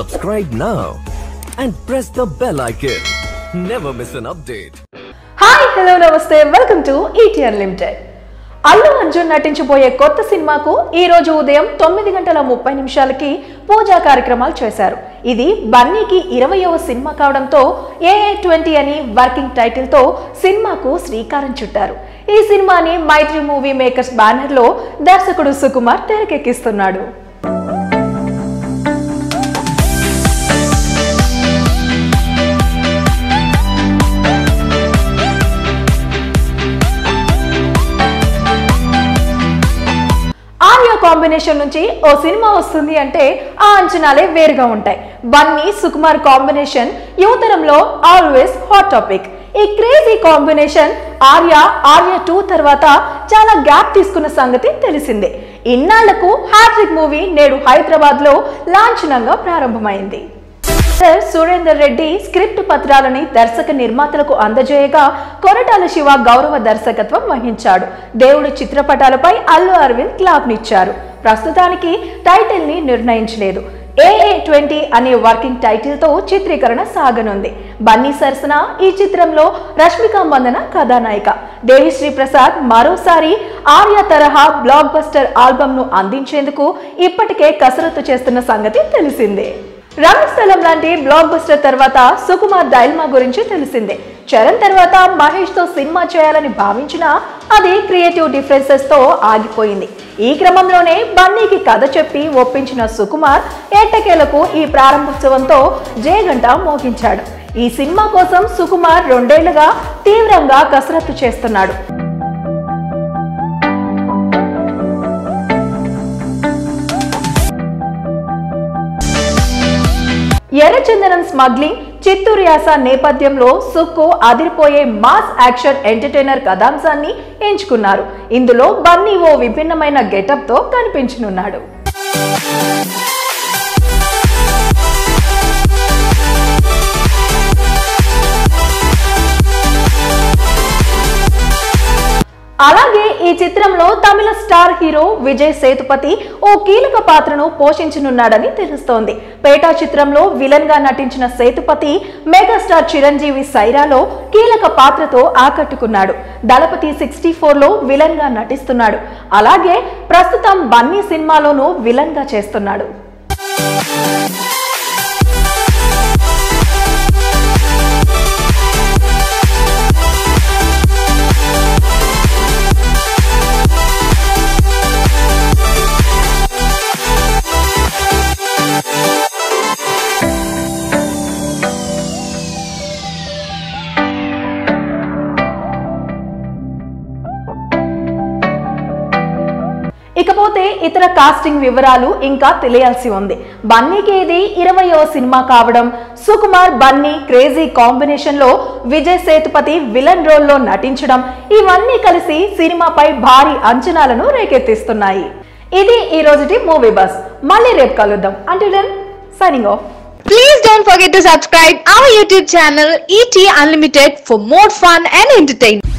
Subscribe now and press the bell icon. Never miss an update. Hi, hello, namaste. Welcome to ET Unlimited. Allu Arjun నటించబోయే కొత్త సినిమాకు ఈ రోజు ఉదయం 9:30 పూజా కార్యక్రమాలు చేశారు. ఇది బన్నీకి 20వ సినిమా కావడంతో AA20 అని వర్కింగ్ టైటిల్ తో సినిమాకు శ్రీకారం చుట్టారు. ఈ సినిమాని మైత్రి మూవీ మేకర్స్ బ్యానర్ లో దర్శకుడు సుకుమార్ తెరకెక్కిస్తున్నాడు. కాంబినేషన్ నుంచి ఓ సినిమా వస్తుంది అంటే ఆ అంచనాలే వేరుగా ఉంటాయి. బన్నీ సుకుమార్ కాంబినేషన్ యువతరంలో ఆల్వేస్ హాట్ టాపిక్. ఈ క్రేజీ కాంబినేషన్ ఆర్య 2 తర్వాత చాలా గ్యాప్ తీసుకున్న సంగతి తెలిసిందే. ఇన్నాళ్లకు హ్యాట్రిక్ మూవీ నేడు హైదరాబాద్ లో లాంఛనంగా ప్రారంభమైంది. సురేందర్ రెడ్డి స్క్రిప్ట్ పత్రాలని దర్శక నిర్మాతలకు అందజేయగా కొరటాల శివ గౌరవ దర్శకత్వం వహించాడు. దేవుడి చిత్రపటాలపై అల్లు అరవింద్ క్లాప్నిచ్చారు. ప్రస్తుతానికి టైటిల్ ని నిర్ణయించలేదు. AA20 అనే వర్కింగ్ టైటిల్ తో చిత్రీకరణ సాగనుంది. బన్నీ సరసన ఈ చిత్రంలో రష్మిక మందన కథానాయిక. దేవిశ్రీ ప్రసాద్ మరోసారి ఆర్య తరహా బ్లాక్ బస్టర్ ఆల్బమ్ ను అందించేందుకు ఇప్పటికే కసరత్తు చేస్తున్న సంగతి తెలిసిందే. రంగస్థలం లాంటి బ్లాక్ బస్టర్ తర్వాత సుకుమార్ డైల్మా గురించి తెలిసిందే. చరణ్ తర్వాత మహేష్ తో సినిమా చేయాలని భావించినా అది క్రియేటివ్ డిఫరెన్సెస్ తో ఆగిపోయింది. ఈ క్రమంలోనే బన్నీకి కథ చెప్పి ఒప్పించిన సుకుమార్ ఎట్టకేలకు ఈ ప్రారంభోత్సవంతో జయగంట మోగించాడు. ఈ సినిమా కోసం సుకుమార్ 2 ఏళ్లుగా తీవ్రంగా కసరత్తు చేస్తున్నాడు. ఎర్రచందనం స్మగ్లింగ్, చిత్తూరు యాస నేపథ్యంలో సుక్కు అదిరిపోయే మాస్ యాక్షన్ ఎంటర్టైనర్ కథాంశాన్ని ఎంచుకున్నారు. ఇందులో బన్నీ ఓ విభిన్నమైన గెటప్ తో కనిపించనున్నాడు. అలాగే ఈ చిత్రంలో తమిళ స్టార్ హీరో విజయ్ సేతుపతి ఓ కీలక పాత్రను పోషించనున్నాడని తెలుస్తోంది. పేటా చిత్రంలో విలన్ గా నటించిన సేతుపతి మెగాస్టార్ చిరంజీవి సైరాలో కీలక పాత్రతో ఆకట్టుకున్నాడు. దళపతి 64లో విలన్ గా నటిస్తున్నాడు. అలాగే ప్రస్తుతం బన్నీ సినిమాలోనూ విలన్ గా చేస్తున్నాడు. ఇకపోతే ఇతర కాస్టింగ్ వివరాలు ఇంకా తెలియాల్సి ఉంది. బన్నీకి ఇది 20వ సినిమా కావడం, సుకుమార్ బన్నీ క్రేజీ కాంబినేషన్ లో విజయ్ సేతుపతి విలన్ రోల్ లో నటించడం, ఇవన్నీ కలిసి సినిమాపై భారీ అంచనాలను రేకెత్తిస్తున్నాయి. ఇది ఈ రోజుటి మూవీ బస్. మళ్ళీ రేపు కలుద్దాం. Until then, signing off. Please don't forget to subscribe our YouTube channel ET Unlimited for more fun and entertainment.